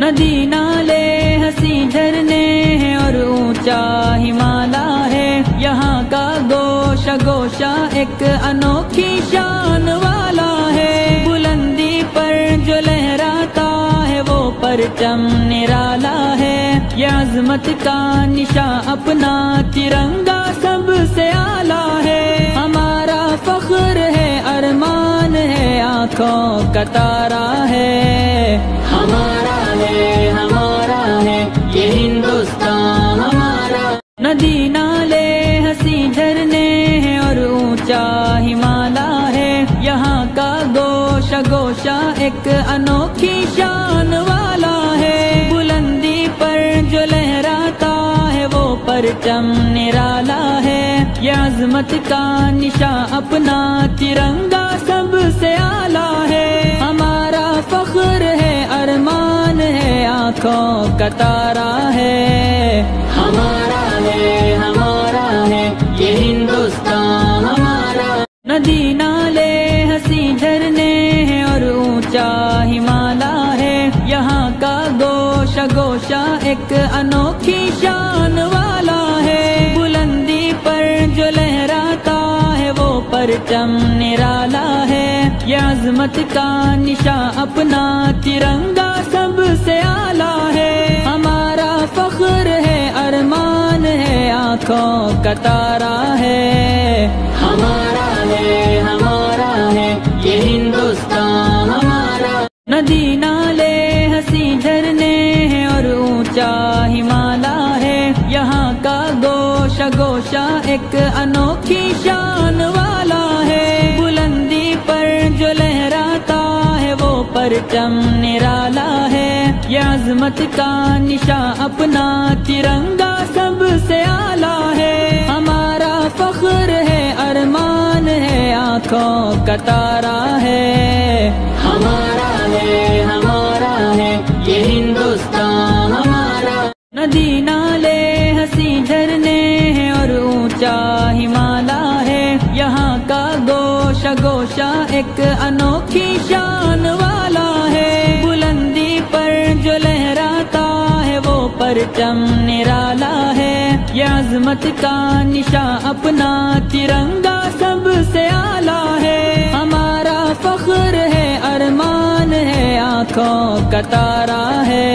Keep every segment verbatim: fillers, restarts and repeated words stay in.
नदी नाले हंसी झरने हैं और ऊंचा हिमालय है। यहाँ का गोशा गोशा एक अनोखी शान वाला है। बुलंदी पर जो लहराता है वो परचम निराला है। ये अजमत का निशा अपना तिरंगा सबसे आला है। हमारा फख्र है अरमान है आँखों का तारा है। हमारा है हमारा है ये हिंदुस्तान हमारा। नदी नाले हंसी झरने हैं और ऊंचा हिमालय है। यहाँ का गोशा गोशा एक अनोखी शान वाला है। बुलंदी पर जो लहराता है वो परचम निराला है। ये अजमत का निशा अपना तिरंगा सबसे आला है। हमारा फख्र है अरमान है आँखों का तारा है। हमारा है हमारा है ये हिंदुस्तान हमारा। नदी नाले हंसी झरने हैं और ऊंचा हिमालय है। यहाँ का गोशा गोशा एक अनोखी शान वाला है। बुलंदी पर जो लहराता है वो परचम निराला है। ये अजमत का निशा अपना तिरंगा सबसे आला है। हमारा फख्र है अरमान है आँखों का तारा है। हमारा है हमारा है ये हिंदुस्तान हमारा। नदी नाले हंसी झरने हैं और ऊंचा हिमालय है। यहाँ का गोशा गोशा एक अनोखी शान वाला है। बुलंदी पर जो लहराता है वो परचम निराला है। ये अजमत का निशा अपना तिरंगा सबसे आला है। हमारा फख्र है अरमान है आँखों का तारा है। हमारा है हमारा है ये हिंदुस्तान हमारा। नदी नाले हंसी झरने हैं और ऊंचा हिमालय है। यहाँ का गोशा गोशा एक अनोखी शान वाला है। बुलंदी पर जो लहराता है वो परचम निराला है। ये अजमत का निशा अपना तिरंगा सबसे आला है। हमारा फख्र है अरमान है आँखों का तारा है।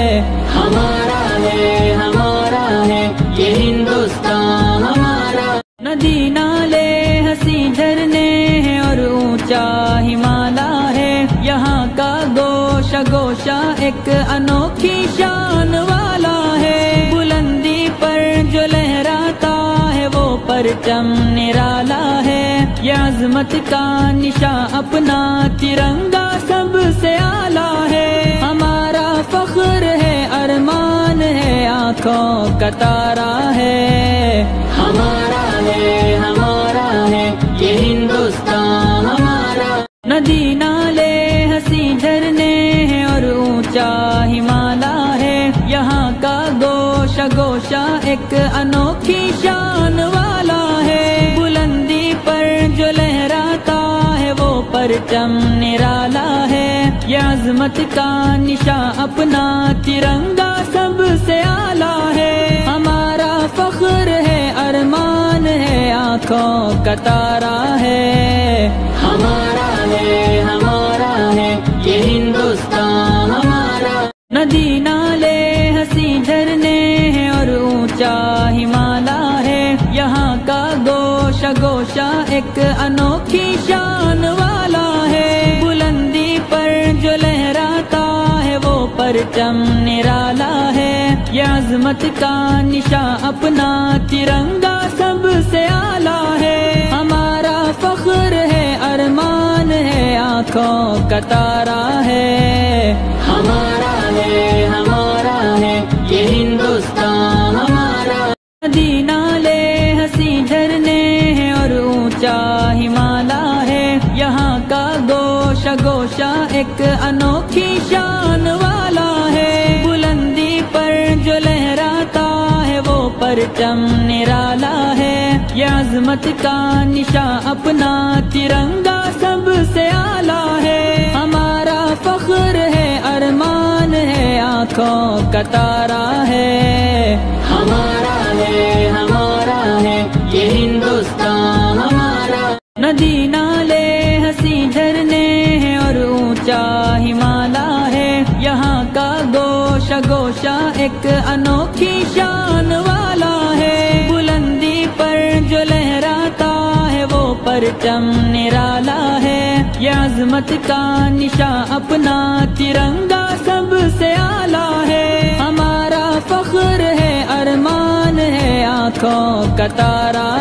हमारा है हमारा है ये हिंदुस्तान हमारा। नदी नाले हंसी झरने हैं और ऊंचा हिमालय है। यहाँ का गोशा गोशा एक अनोखी शान वाला है। बुलंदी पर जो लहराता है वो परचम निराला है। ये अजमत का निशा अपना तिरंगा सबसे आला है। हमारा फख्र है अरमान है आँखों का तारा है। हमारा है हमारा है ये हिंदुस्तान हमारा। नदी नाले हंसी झरने हैं और ऊंचा हिमालय है। यहाँ का गोशा गोशा एक अनोखी शान वाला है। बुलंदी पर जो लहराता है वो परचम निराला है। ये अजमत का निशा अपना तिरंगा सबसे आला है। हमारा फख्र है अरमान है आँखों का तारा है। हमारा है हमारा है ये हिंदुस्तान हमारा। नदी नाले हंसी झरने हैं और ऊंचा हिमालय है। यहाँ का गोशा गोशा एक अनोखी शान वाला है। बुलंदी पर जो लहराता है वो परचम निराला है। ये अजमत का निशा अपना तिरंगा सबसे आला है। हमारा फख्र है अरमान है आँखों का तारा है। हमारा है हमारा है ये हिंदुस्तान हमारा। नदी नाले हंसी झरने हैं और ऊंचा हिमालय है। यहाँ का गोशा गोशा एक अनोखी शान वाला है। बुलंदी पर जो लहराता है वो परचम निराला है। ये अजमत का निशा अपना तिरंगा सबसे आला है। हमारा फख्र है अरमान है आँखों का तारा है। हमारा है हमारा है ये हिंदुस्तान हमारा। नदी नाले हंसी झरने हैं और ऊंचा हिमालय है। यहाँ का गोशा गोशा एक अनोखी शान वाला है। बुलंदी पर जो लहराता है वो परचम निराला है। ये अज़मत का निशा अपना तिरंगा सबसे आला है। हमारा फख्र है अरमान है आँखों का तारा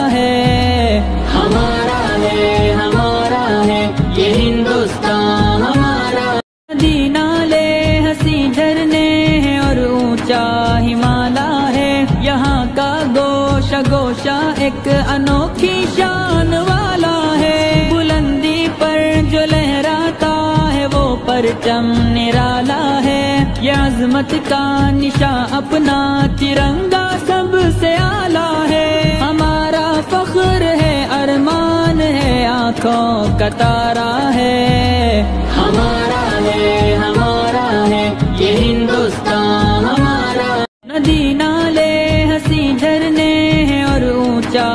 है। हमारा है हमारा है ये हिंदुस्तान हमारा। नदी नाले हंसी झरने हैं और ऊंचा हिमालय है। यहाँ का गोशा गोशा एक अनोखी शान वाला है। बुलंदी पर जो लहराता है वो परचम निराला है। ये अज़मत का निशा अपना तिरंगा सबसे आला है। हमारा फख्र है अरमान है आँखों का तारा है। हमारा है हमारा है ये हिंदुस्तान हमारा। नदी नाले हंसी झरने हैं और ऊंचा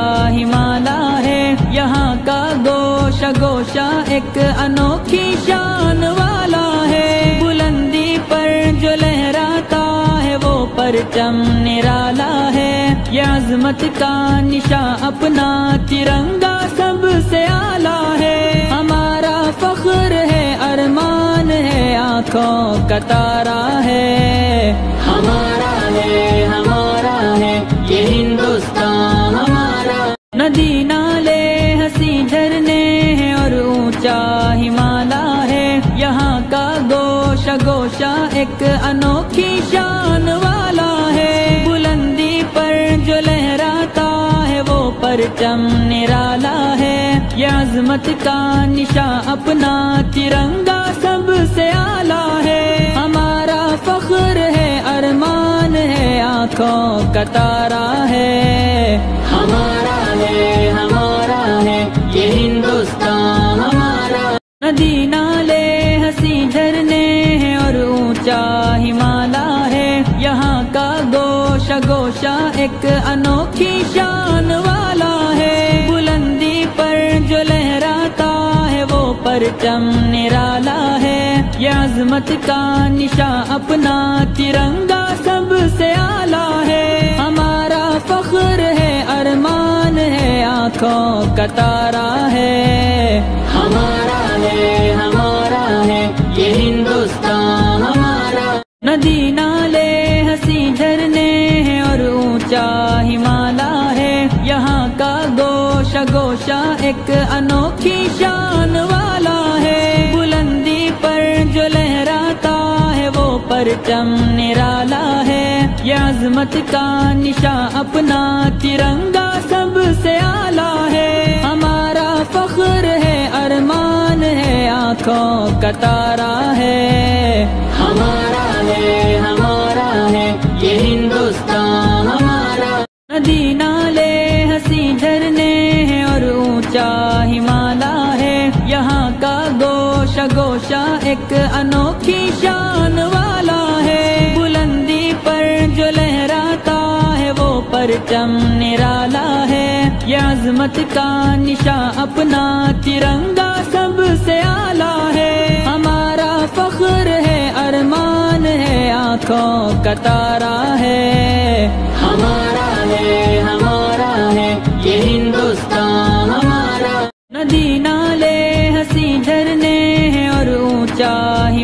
हिमालय है। यहाँ का गोशा गोशा एक अनोखी शान वाला है। बुलंदी पर जो लहराता है वो परचम निराला है। ये अज़मत का निशा अपना तिरंगा सबसे आला है। हमारा फख्र है अरमान है आँखों का तारा है। हमारा है हमारा है ये हिंदुस्तान हमारा। नदी नाले हंसी झरने हैं और ऊंचा हिमालय है। यहाँ का गोशा गोशा एक अनोखी शान वाला है। बुलंदी पर जो लहराता है वो परचम निराला है। ये अज़मत का निशा अपना तिरंगा सबसे आला है। हमारा फख्र है अरमान है आँखों का तारा है। हमारा है हमारा है ये हिंदुस्तान हमारा। नदी नाले हंसी झरने हैं और ऊंचा हिमालय है। यहाँ का गोशा गोशा एक अनोखी शान वाला है। बुलंदी पर जो लहराता है वो परचम निराला है। ये अज़मत का निशा अपना तिरंगा सबसे आला है। हमारा फख्र है अरमान है आँखों का तारा है। हमारा है हमारा है ये हिंदुस्तान हमारा। नदी नाले हंसी झरने हैं और ऊंचा हिमालय है। यहाँ का गोशा गोशा एक अनोखी शान वाला है। बुलंदी पर जो लहराता है वो परचम निराला है। ये अज़मत का निशा अपना तिरंगा सबसे आला है। हमारा फख्र है अरमान है आँखों का तारा है। हमारा है हमारा है ये हिंदुस्तान हमारा। नदी नाले हंसी झरने हैं और ऊंचा हिमालय है। यहाँ का गोशा गोशा एक अनोखी शान वाला है। बुलंदी पर जो लहराता है वो परचम निराला है। ये अज़मत का निशा अपना तिरंगा सबसे आला है। हमारा फख्र है अरमान है आँखों का तारा है। हमारा है हमारा है ये हिंदुस्तान हमारा। नदी नाले हंसी झरने हैं और ऊंचा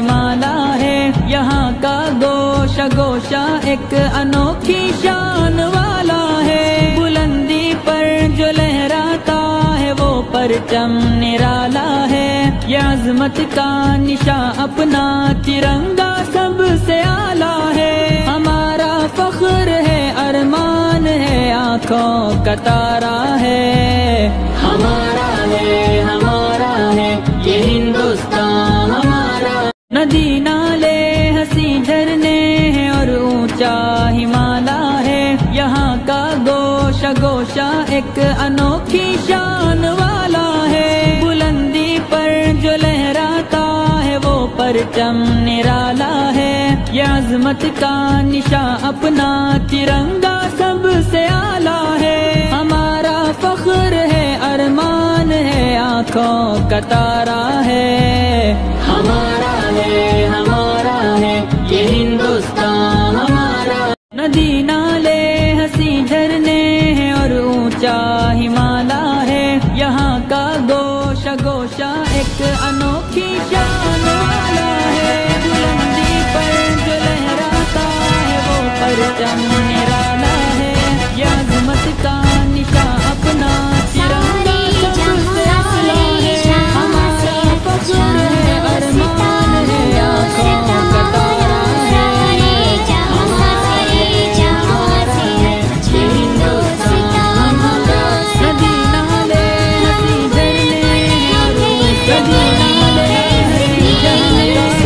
हिमालय है। यहाँ का गोशा गोशा एक अनोखी शान वाला है। बुलंदी पर जो लहराता है वो परचम निराला है। ये अज़मत का निशा अपना तिरंगा सबसे आला है। हमारा फख्र है अरमान है आँखों का तारा है। हमारा है हमारा है ये हिंदुस्तान हमारा। नदी नाले हंसी झरने हैं और ऊंचा हिमालय है। यहाँ का गोशा गोशा एक अनोखी शान वाला है। बुलंदी पर जो लहराता है वो परचम निराला है। ये अजमत का निशा अपना तिरंगा सबसे आला है। हमारा फख्र है, अरमान है, आँखों का तारा है। हमारा है, हमारा है ये हिंदुस्तान हमारा। नदी नाले हंसी झरने हैं और ऊंचा हिमालय है। यहाँ का गोशा गोशा एक अनोखी शान वाला है। बुलंदी पर जो लहराता है वो परचम निराला है। ये अजमत का निशा अपना तिरंगा सबसे आला है। हमारा फख्र है, अरमान है, आँखों का तारा है। नदी नाले हंसी झरने और नदी नाले हंसी झरने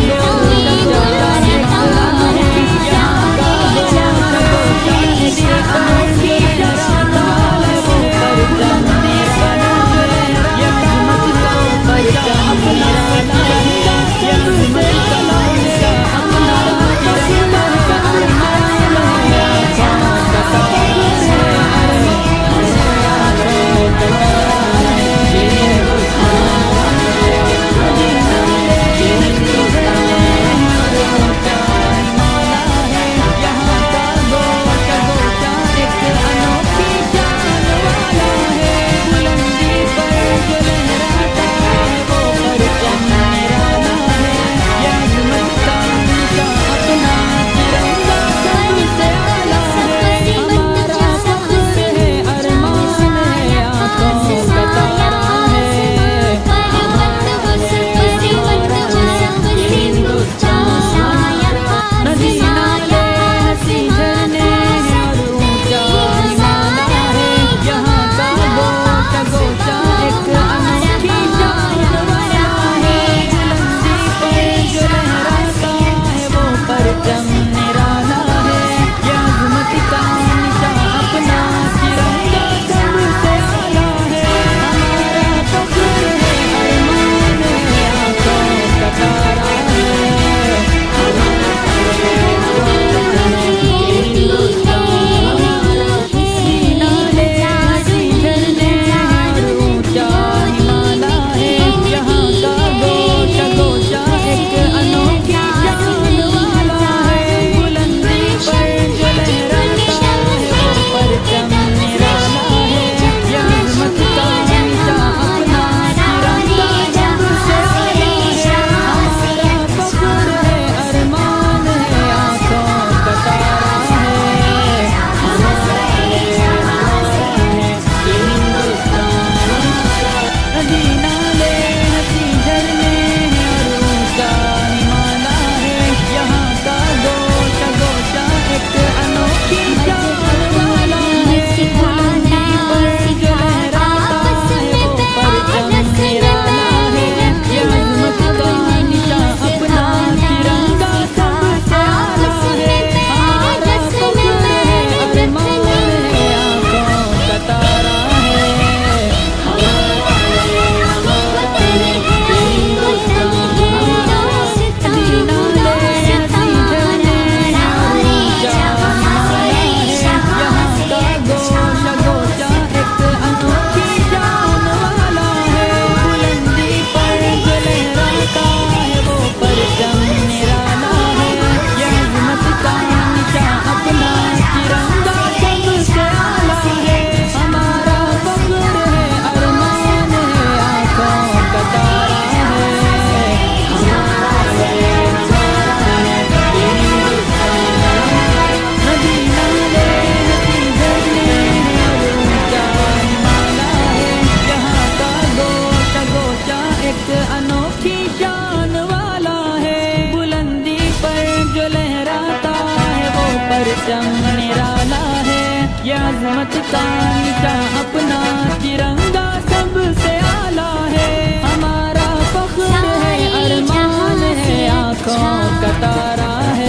परचम निराला है। ये अजमत का निशा अपना तिरंगा सबसे आला है। हमारा फख्र है, अरमान है, आँखों का तारा है।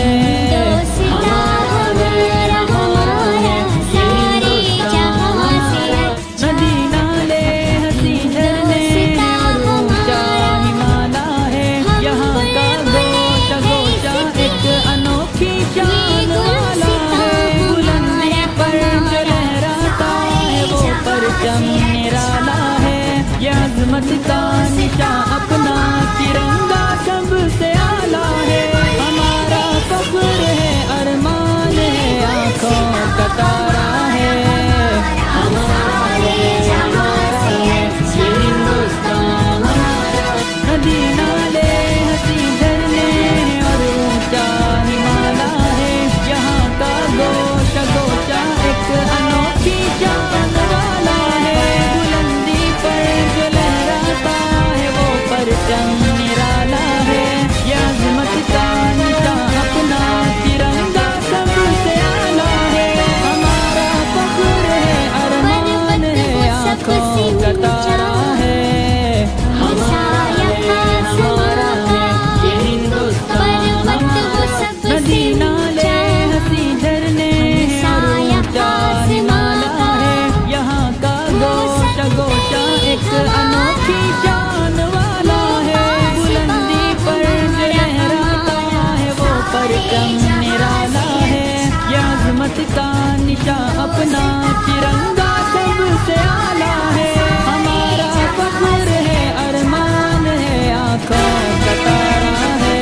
नदी नाले हंसी झरने और ऊंचा हिमालय है। यहाँ का परचम निराला है, ये अज़मत का निशा अपना तिरंगा सबसे आला है। हमारा फख्र है, अरमान है, आँखों का तारा है। हमारा है, हमारा है, ये हिंदुस्तान हमारा। नदी नाले हंसी झरने और ऊंचा हिमाला है, यहाँ का गोशा गोशा एक अनोखी शान वाला है। बुलंदी पर जो लहराता है वो परचम निराला है, ये अज़मत का निशा अपना तिरंगा सबसे आला है। हमारा फख्र है, अरमान है, आँखों का तारा है। हमारा है, हमारा है, ये हिंदुस्तान हमारा। नदी नाले हंसी झरने और ऊंचा हिमाला है, यहाँ का गोशा गोशा एक अनोखी शान वाला है। बुलंदी पर जो लहराता है वो परचम निराला है, ये अज़मत का निशा अपना तिरंगा सबसे आला है। हमारा फख्र है, अरमान है, आँखों का तारा है।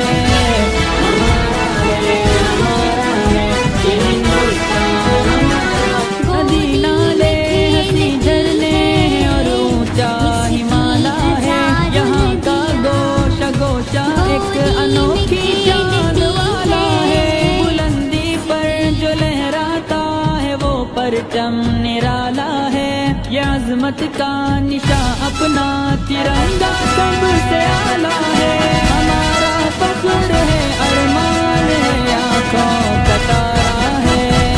हमारा है, हमारा है, ये हिंदुस्तान हमारा। नदी नाले हंसी झरने और ऊंचा हिमाला है, यहाँ का गोशा गोशा एक अनोखी शान वाला है। बुलंदी पर जो लहराता है वो परचम निराला है, ये अज़मत का निशा अपना तिरंगा सबसे आला है। हमारा फख्र है, अरमान है, आँखों का तारा है।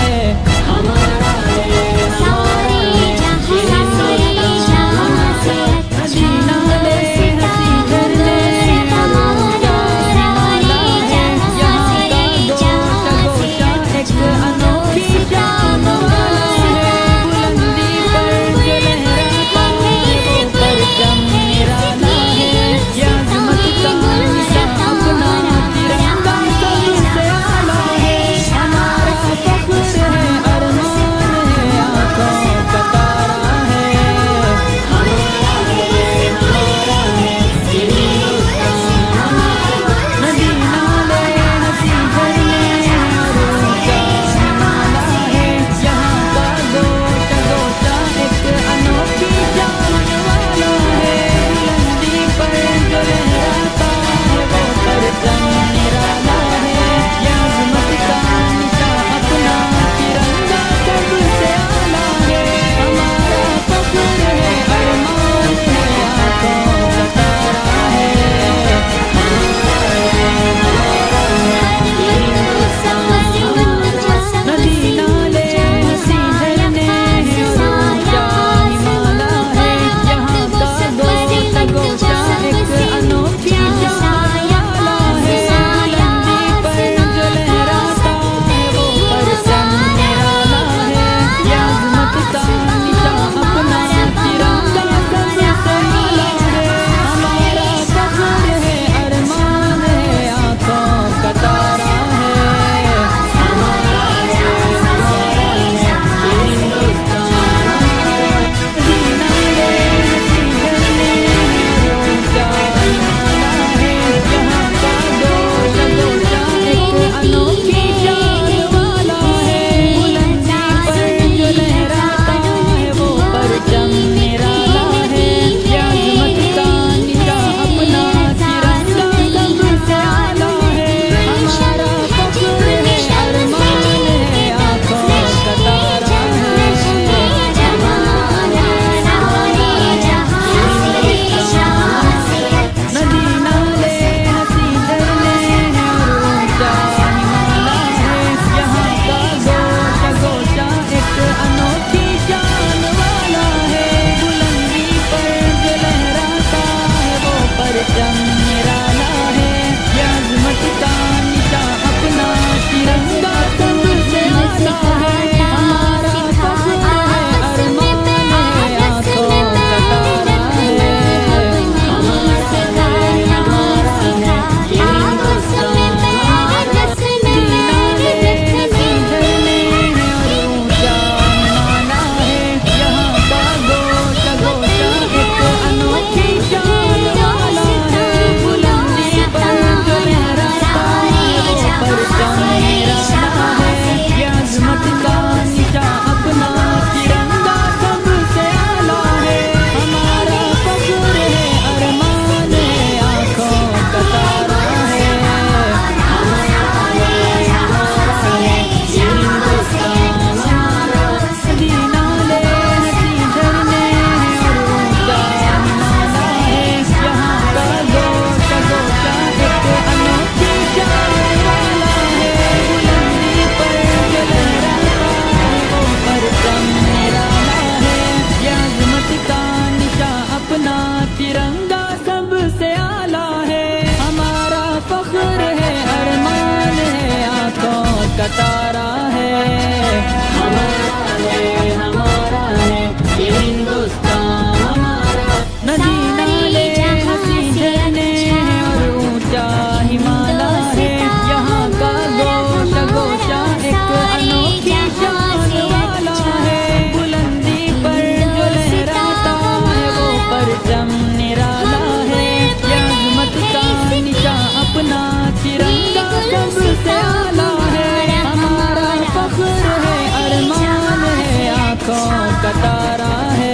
हमारा है, हमारा है, ये हिंदुस्तान हमारा। नदी नाले हंसी झरने और ऊंचा हिमाला है, यहाँ का गोशा गोशा एक अनोखी शान वाला है। बुलंदी पर जो लहराता है वो परचम निराला है, ये अज़मत का निशा अपना तिरंगा सबसे आला है। तारा है। हमारा है, हमारा है ये हिंदुस्तान हमारा। नदी नाले हंसी झरने और ऊंचा हिमालय है। यहाँ का गोशा गोशा एक अनोखी शान वाला है। बुलंदी पर जो लहराता है वो परचम निराला है। ये अज़मत का निशान अपना तिरंगा सबसे आला है। हमारा फख्र है, अरमान है, आँखों का तारा है।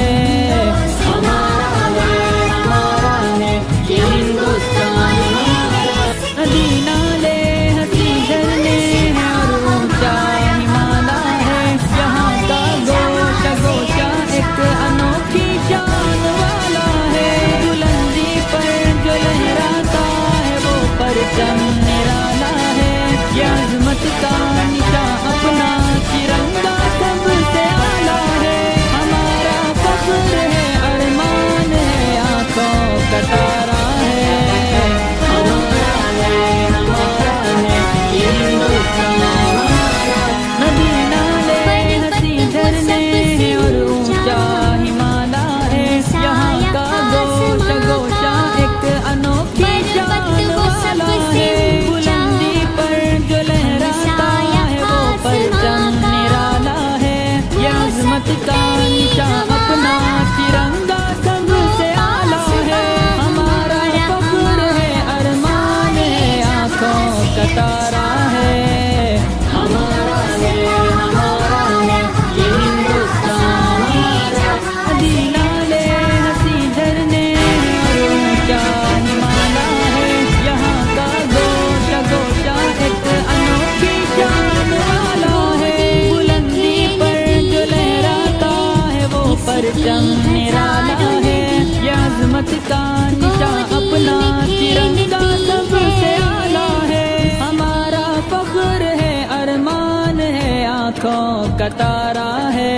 हमारा है, हमारा है ये हिंदुस्तान हमारा। नदी नाले हंसी झरने हैं और ऊंचा हिमालय है। यहाँ का गोशा गोशा एक अनोखी शान वाला है। बुलंदी पर जो लहराता है वो परचम निराला है। ये अज़मत का निशान अपना तिरंगा सबसे आला है। हमारा फख्र है, अरमान है, आँखों का तारा है। हमारा है, हमारा है ये हिंदुस्तान हमारा। नदी नाले हंसी झरने हैं और ऊंचा हिमालय है। यहाँ का गोशा गोशा एक अनोखी शान वाला है। बुलंदी पर जो लहराता है वो परचम निराला है। ये अज़मत का निशान अपना तिरंगा सबसे आला है। हमारा फख्र है, अरमान है, आँखों का तारा है। हमारा है, हमारा है ये हिंदुस्तान हमारा। नदी नाले हंसी झरने और ऊंचा हिमालय है। यहाँ का गोशा गोशा एक अनोखी शान वाला है। बुलंदी पर जो लहराता है वो परचम निराला है। ये अज़मत का निशान अपना तिरंगा सबसे आला है। हमारा फख्र है, अरमान है, आँखों का तारा है।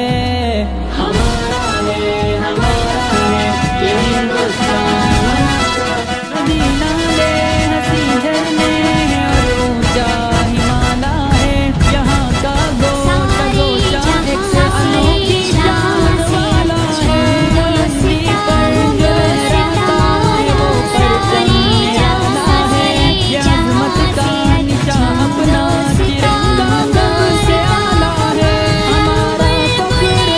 हमारा है, हमारा है ये हिंदुस्तान हमारा। नदी नाले हंसी झरने हैं और ऊंचा हिमालय है। यहाँ का गोशा गोशा एक अनोखी शान वाला है। बुलंदी पर जो लहराता है वो परचम निराला है। ये अज़मत का निशान अपना तिरंगा सबसे आला है। हमारा फख्र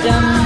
चम